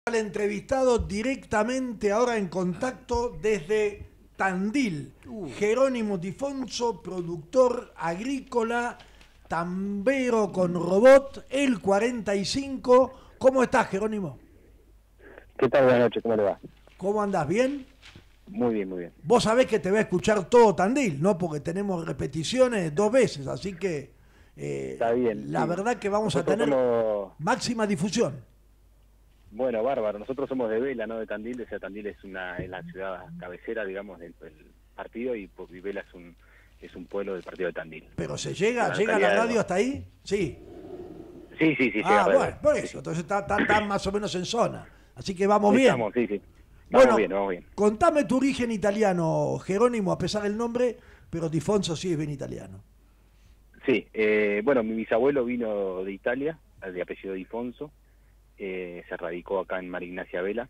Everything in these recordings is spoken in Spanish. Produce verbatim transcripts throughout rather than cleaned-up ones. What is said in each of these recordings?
Al entrevistado directamente ahora en contacto desde Tandil, uh. Jerónimo Difonso, productor agrícola, tambero con robot, el cuarenta y cinco. ¿Cómo estás, Jerónimo? ¿Qué tal? Buenas noches, ¿cómo le va? ¿Cómo andás? ¿Bien? Muy bien, muy bien. Vos sabés que te va a escuchar todo Tandil, ¿no? Porque tenemos repeticiones dos veces, así que eh, Está bien, la sí. verdad que vamos Nosotros a tener somos... máxima difusión. Bueno, bárbaro. Nosotros somos de Vela, no de Tandil. O sea, Tandil es una es la ciudad cabecera, digamos, del, del partido y, y Vela es un es un pueblo del partido de Tandil. Pero se llega, la llega la radio de... hasta ahí, sí. Sí, sí, sí. Ah, llega bueno, por eso, sí. entonces está, está, está más o menos en zona. Así que vamos bien. Estamos, sí, sí. Vamos Bueno, bien, vamos bien. contame tu origen italiano, Jerónimo, a pesar del nombre, pero Difonso sí es bien italiano. Sí, eh, bueno, mi bisabuelo vino de Italia, de apellido Difonso, eh, se radicó acá en María Ignacia Vela,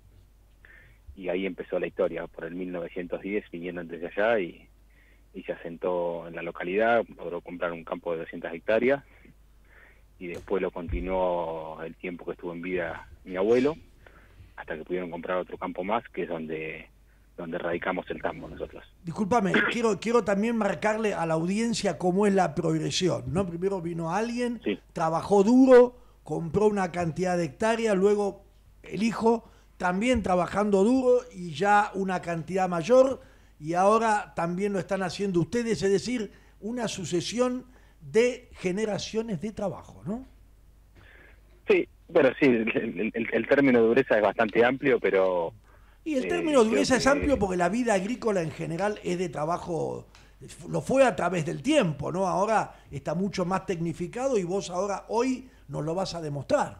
y ahí empezó la historia, por el mil novecientos diez, viniendo desde allá, y, y se asentó en la localidad, logró comprar un campo de doscientas hectáreas, y después lo continuó el tiempo que estuvo en vida mi abuelo, hasta que pudieron comprar otro campo más, que es donde donde radicamos el tambo nosotros. Discúlpame, quiero, quiero también marcarle a la audiencia cómo es la progresión, ¿no? Primero vino alguien, Sí. trabajó duro, compró una cantidad de hectáreas, luego el hijo también trabajando duro y ya una cantidad mayor, y ahora también lo están haciendo ustedes, es decir, una sucesión de generaciones de trabajo, ¿no? Sí, bueno, sí, el, el, el término de dureza es bastante amplio, pero... Y el eh, término de dureza que... es amplio porque la vida agrícola en general es de trabajo, lo fue a través del tiempo, ¿no? Ahora está mucho más tecnificado y vos ahora, hoy, nos lo vas a demostrar,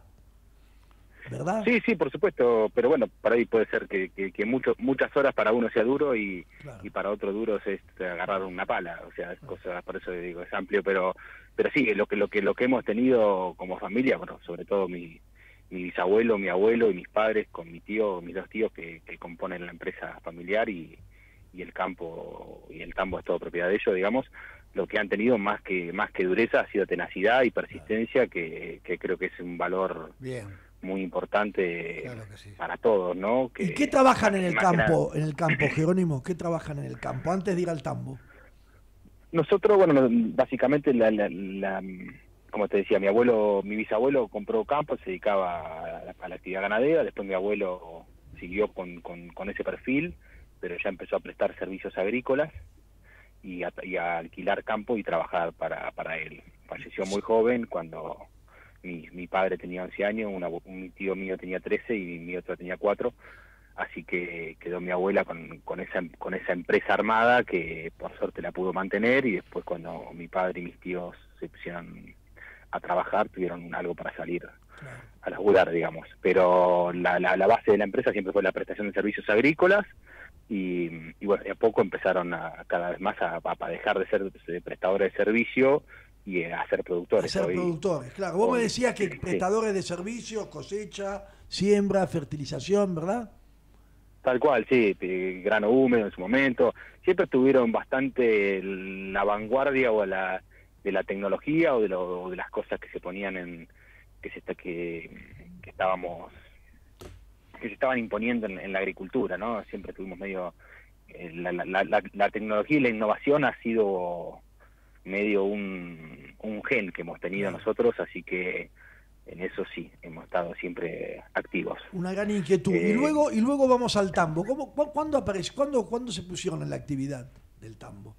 ¿verdad? Sí, sí, por supuesto, pero bueno, para ahí puede ser que, que, que mucho, muchas horas para uno sea duro y, claro. y para otro duro es agarrar una pala, o sea, es cosa, por eso digo, es amplio, pero pero sí, lo que lo que lo que hemos tenido como familia, bueno, sobre todo mi mi bisabuelo, mi abuelo y mis padres con mi tío, mis dos tíos que, que componen la empresa familiar y, y el campo y el tambo es todo propiedad de ellos, digamos, lo que han tenido más que más que dureza ha sido tenacidad y persistencia, que, que creo que es un valor Bien. muy importante, claro que sí, para todos, ¿no? Que, ¿Y qué trabajan en el campo, nada... en el campo, Jerónimo? ¿Qué trabajan en el campo antes de ir al tambo? Nosotros, bueno, básicamente la, la, la como te decía, mi abuelo, mi bisabuelo compró campo, se dedicaba a la, a la actividad ganadera, después mi abuelo siguió con, con, con ese perfil, pero ya empezó a prestar servicios agrícolas y a, y a alquilar campo y trabajar para, para él. Falleció muy joven cuando mi, mi padre tenía once años, una, un tío mío tenía trece y mi otro tenía cuatro, así que quedó mi abuela con, con, esa, con esa empresa armada que por suerte la pudo mantener, y después cuando mi padre y mis tíos se pusieron a trabajar tuvieron algo para salir claro. a laburar, digamos. Pero la, la, la base de la empresa siempre fue la prestación de servicios agrícolas y, y bueno, de a poco empezaron a cada vez más a, a dejar de ser de prestadores de servicio y a ser productores. A ser hoy, productores, claro. Vos hoy, me decías que sí. prestadores de servicios, cosecha, siembra, fertilización, ¿verdad? Tal cual, sí, grano húmedo en su momento. Siempre estuvieron bastante la vanguardia o la de la tecnología o de, lo, de las cosas que se ponían en que se está que, que estábamos que se estaban imponiendo en, en la agricultura, ¿no? Siempre tuvimos medio eh, la, la, la, la tecnología y la innovación ha sido medio un, un gen que hemos tenido claro. nosotros, así que en eso sí hemos estado siempre activos. Una gran inquietud. Eh, y luego y luego vamos al tambo. ¿Cómo, ¿Cuándo apareció? ¿Cuándo, ¿Cuándo se pusieron en la actividad del tambo?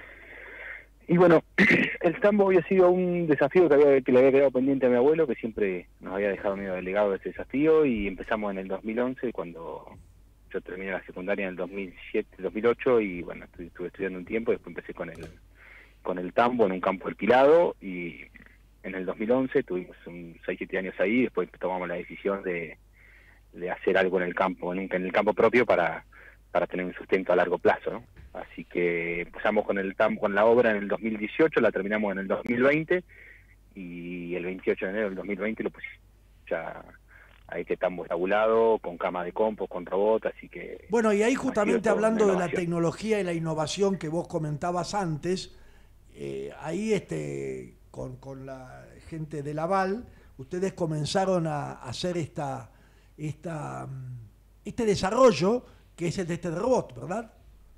Y bueno, el tambo había sido un desafío que, había, que le había quedado pendiente a mi abuelo, que siempre nos había dejado medio delegado ese desafío, y empezamos en el dos mil once, cuando yo terminé la secundaria en el dos mil siete, dos mil ocho, y bueno, estuve, estuve estudiando un tiempo, después empecé con el con el tambo en un campo alquilado, y en el dos mil once tuvimos un seis siete años ahí, después tomamos la decisión de, de hacer algo en el campo, en, un, en el campo propio para, para tener un sustento a largo plazo, ¿no? Así que empezamos con el tambo, con la obra en el dos mil dieciocho, la terminamos en el dos mil veinte, y el veintiocho de enero del dos mil veinte lo pusimos ya a este tambo estabulado, con cama de compost, con robot, así que... Bueno, y ahí justamente hablando de la tecnología y la innovación que vos comentabas antes, eh, ahí este con, con la gente de Laval, ustedes comenzaron a hacer esta, esta, este desarrollo que es el de este robot, ¿verdad?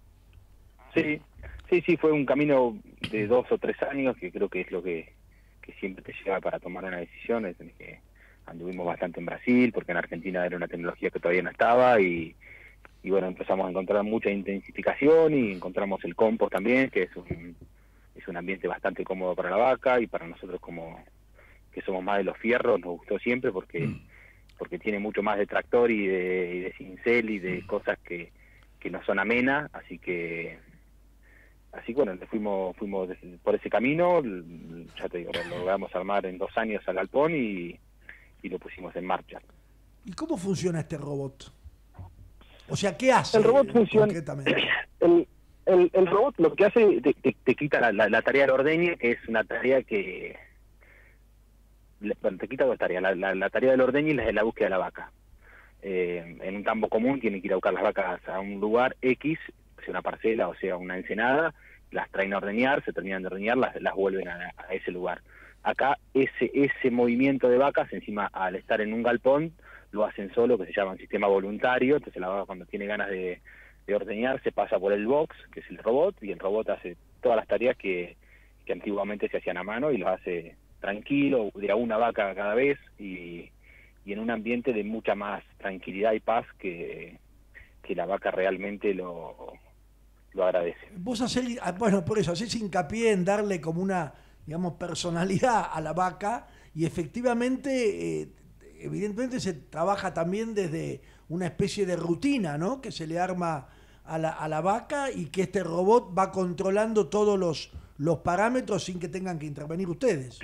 Sí, sí, sí, fue un camino de dos o tres años que creo que es lo que, que siempre te lleva para tomar una decisión. Es en que anduvimos bastante en Brasil, porque en Argentina era una tecnología que todavía no estaba, y, y bueno, empezamos a encontrar mucha intensificación y encontramos el compost también, que es un, es un ambiente bastante cómodo para la vaca, y para nosotros como que somos más de los fierros nos gustó siempre porque porque tiene mucho más de tractor y de, y de cincel y de cosas que, que no son amenas, así que así que bueno, fuimos fuimos por ese camino, ya te digo, lo logramos armar en dos años al galpón y, y lo pusimos en marcha. ¿Y cómo funciona este robot? O sea, ¿qué hace el robot funciona, concretamente? El, el, el robot lo que hace, te, te, te quita la, la, la tarea del ordeñe, que es una tarea que... Bueno, te quita dos tareas, la, la, la tarea del ordeñe y la de la búsqueda de la vaca. Eh, en un tambo común tienen que ir a buscar las vacas a un lugar X, sea una parcela o sea una ensenada, las traen a ordeñar, se terminan de ordeñar, las, las vuelven a, a ese lugar. Acá ese ese movimiento de vacas, encima al estar en un galpón, lo hacen solo, que se llama un sistema voluntario, entonces la vaca cuando tiene ganas de, de ordeñar se pasa por el box, que es el robot, y el robot hace todas las tareas que, que antiguamente se hacían a mano y lo hace tranquilo, de a una vaca cada vez, y, y en un ambiente de mucha más tranquilidad y paz que, que la vaca realmente lo, lo agradece. Vos hacés, bueno, por eso, hacés hincapié en darle como una, digamos, personalidad a la vaca, y efectivamente, eh, evidentemente se trabaja también desde una especie de rutina, ¿no?, que se le arma a la, a la vaca, y que este robot va controlando todos los, los parámetros sin que tengan que intervenir ustedes.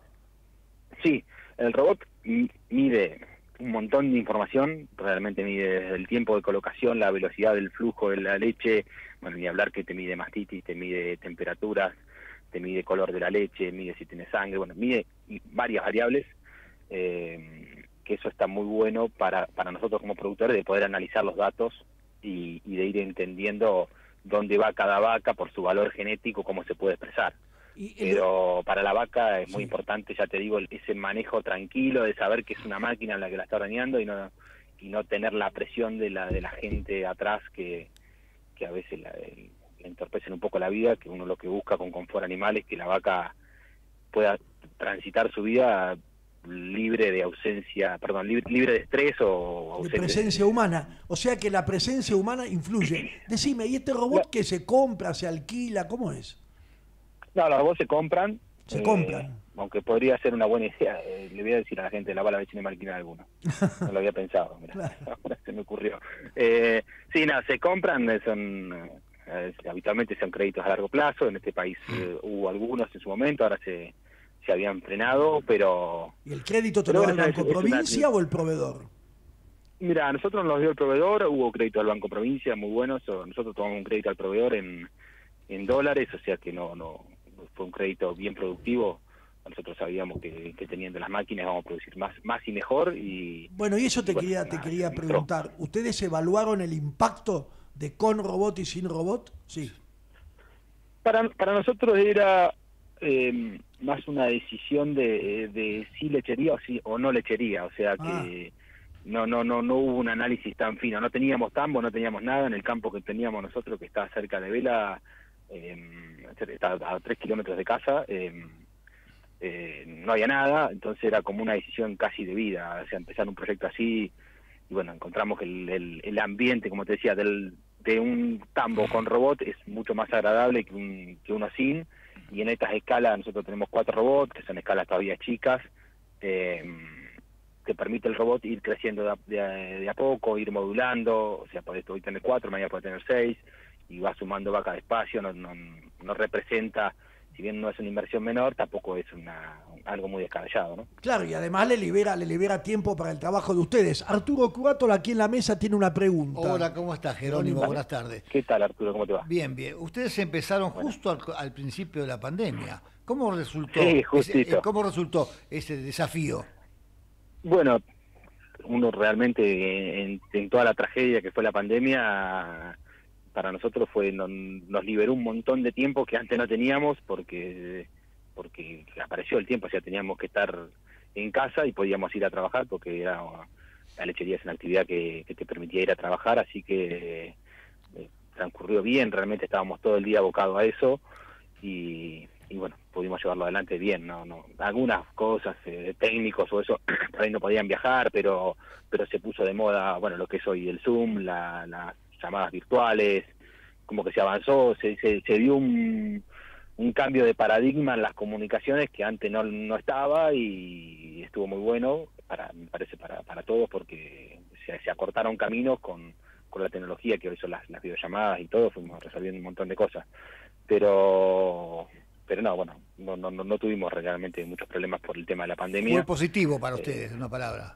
Sí, el robot mide un montón de información, realmente mide desde el tiempo de colocación, la velocidad del flujo de la leche, bueno, ni hablar que te mide mastitis, te mide temperaturas, te mide color de la leche, mide si tiene sangre, bueno, mide varias variables, eh, que eso está muy bueno para, para nosotros como productores, de poder analizar los datos y, y de ir entendiendo dónde va cada vaca por su valor genético, cómo se puede expresar. Y el... Pero para la vaca es muy sí. importante, ya te digo, ese manejo tranquilo de saber que es una máquina la que la está ordeñando, y no y no tener la presión de la de la gente atrás que, que a veces la, el, le entorpecen un poco la vida, que uno lo que busca con confort animal es que la vaca pueda transitar su vida libre de ausencia, perdón, libre, libre de estrés o de presencia de... humana. O sea que la presencia humana influye. Decime, ¿y este robot no. que se compra, se alquila, cómo es? No, los robots se compran. Se eh, compran. Aunque podría ser una buena idea. Eh, le voy a decir a la gente, lava la vecina y marquina alguno. No lo había pensado, mira. Claro. Ahora se me ocurrió. Eh, sí, no, se compran, son eh, habitualmente son créditos a largo plazo. En este país eh, hubo algunos en su momento, ahora se, se habían frenado, pero... ¿Y el crédito te lo da el Banco Provincia o el proveedor? Mira, a nosotros nos dio el proveedor, hubo crédito al Banco Provincia, muy buenos. Nosotros tomamos un crédito al proveedor en, en dólares, o sea que no... no fue un crédito bien productivo. Nosotros sabíamos que, que teniendo las máquinas vamos a producir más más y mejor. Y bueno, y eso te y bueno, quería nada, te quería preguntar. ¿Ustedes evaluaron el impacto de con robot y sin robot? Sí. Para, para nosotros era eh, más una decisión de, de si lechería o, si, o no lechería. O sea que ah. no, no, no, no hubo un análisis tan fino. No teníamos tambo, no teníamos nada. En el campo que teníamos nosotros, que está cerca de Vela, eh, está a tres kilómetros de casa, eh, eh, no había nada, entonces era como una decisión casi de vida, o sea, empezar un proyecto así, y bueno, encontramos que el, el, el ambiente, como te decía, del, de un tambo con robot es mucho más agradable que, un, que uno sin, y en estas escalas nosotros tenemos cuatro robots, que son escalas todavía chicas, eh, que permite el robot ir creciendo de a, de, de a poco, ir modulando, o sea, podés hoy tener cuatro, mañana podés tener seis, y va sumando vaca despacio, no, no, no representa, si bien no es una inversión menor, tampoco es una algo muy descabellado, ¿no? Claro, y además le libera le libera tiempo para el trabajo de ustedes. Arturo Curátola aquí en la mesa tiene una pregunta. Hola, ¿cómo estás, Jerónimo? Vale. Buenas tardes. ¿Qué tal, Arturo? ¿Cómo te va? Bien, bien. Ustedes empezaron bueno. justo al, al principio de la pandemia. ¿Cómo resultó, sí, ese, ¿Cómo resultó ese desafío? Bueno, uno realmente en, en toda la tragedia que fue la pandemia, para nosotros fue nos, nos liberó un montón de tiempo que antes no teníamos porque porque apareció el tiempo, o sea, teníamos que estar en casa y podíamos ir a trabajar porque era la lechería es una actividad que, que te permitía ir a trabajar, así que eh, transcurrió bien, realmente estábamos todo el día abocados a eso, y, y bueno, pudimos llevarlo adelante bien, no, no, algunas cosas eh, técnicos o eso, por ahí no podían viajar, pero pero se puso de moda, bueno, lo que es hoy el Zoom, la, las llamadas virtuales, como que se avanzó, se, se, se dio un, un cambio de paradigma en las comunicaciones que antes no, no estaba, y estuvo muy bueno, para, me parece, para, para todos, porque se, se acortaron caminos con, con la tecnología que hoy son las, las videollamadas y todo, fuimos resolviendo un montón de cosas. Pero pero no, bueno, no, no, no tuvimos realmente muchos problemas por el tema de la pandemia. Fue positivo para eh, ustedes, una palabra.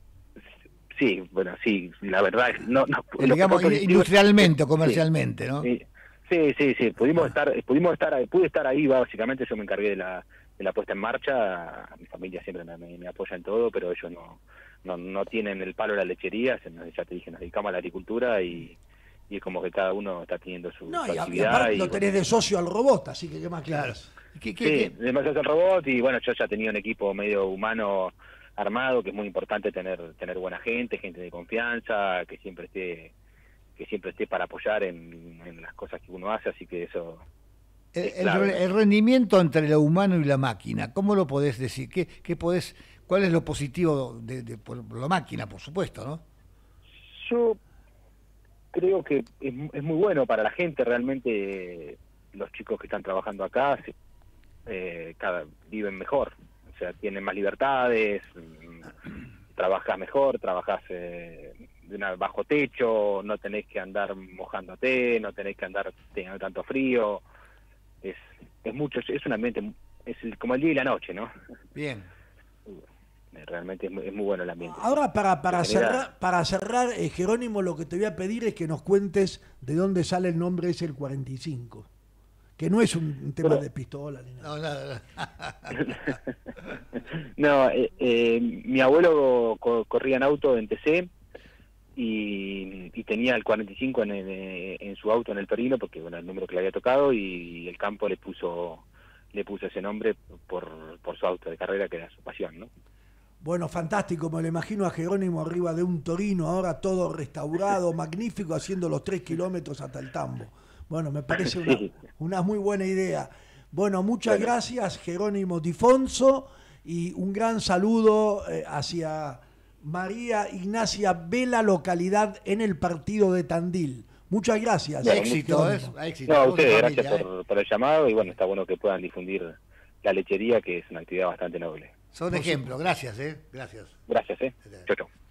Sí, bueno, sí, la verdad, no, no Eh, digamos, industrialmente o comercialmente, sí, ¿no? Sí, sí, sí, sí, pudimos estar, pudimos estar, pude estar ahí, básicamente yo me encargué de la, de la puesta en marcha, mi familia siempre me, me, me apoya en todo, pero ellos no, no, no tienen el palo de la lechería, se nos, ya te dije, nos dedicamos a la agricultura y, y es como que cada uno está teniendo su, No, su y, a- y actividad. aparte y, lo tenés bueno, de socio al robot, así que qué más Claro. quieres. ¿Qué, qué, Sí, qué? demasiado el robot, y bueno, yo ya tenía un equipo medio humano armado, que es muy importante tener tener buena gente, gente de confianza, que siempre esté que siempre esté para apoyar en, en las cosas que uno hace, así que eso El, es el clave, re- ¿no? el rendimiento entre lo humano y la máquina, ¿cómo lo podés decir? ¿Qué, qué podés, ¿Cuál es lo positivo de, de por la máquina, por supuesto, no? Yo creo que es, es muy bueno para la gente, realmente los chicos que están trabajando acá se- eh, cada viven mejor, o sea, tienen más libertades, mm, trabajas mejor, trabajas eh, de una, bajo techo, no tenés que andar mojándote, no tenés que andar teniendo tanto frío, es es mucho, es un ambiente, es el- como el día y la noche, ¿no? Bien. Realmente es muy, es muy bueno el ambiente. Ahora, para, para Te genera- cerrar, para cerrar eh, Jerónimo, lo que te voy a pedir es que nos cuentes de dónde sale el nombre ese el cuarenta y cinco. Que no es un, un tema Pero- de pistola ni nada. No, nada, nada. No, eh, eh, mi abuelo co- corría en auto en T C y, y tenía el cuarenta y cinco en, en, en su auto en el perino, porque bueno, el número que le había tocado, y el campo le puso le puso ese nombre por, por su auto de carrera, que era su pasión, ¿no? Bueno, fantástico, me lo imagino a Jerónimo arriba de un Torino, ahora todo restaurado, magnífico, haciendo los tres kilómetros hasta el Tambo. Bueno, me parece una, Sí. una muy buena idea. Bueno, muchas Bueno. gracias, Jerónimo Difonso, y un gran saludo eh, hacia María Ignacia Vela, localidad en el partido de Tandil. Muchas gracias. De éxito, Jerónimo. es, éxito. No, a Vos y ustedes, familia, gracias ¿eh? por, por el llamado, y bueno, está bueno que puedan difundir la lechería, que es una actividad bastante noble. Son ejemplos, gracias, ¿eh? Gracias. Gracias, ¿eh? Chau, chau.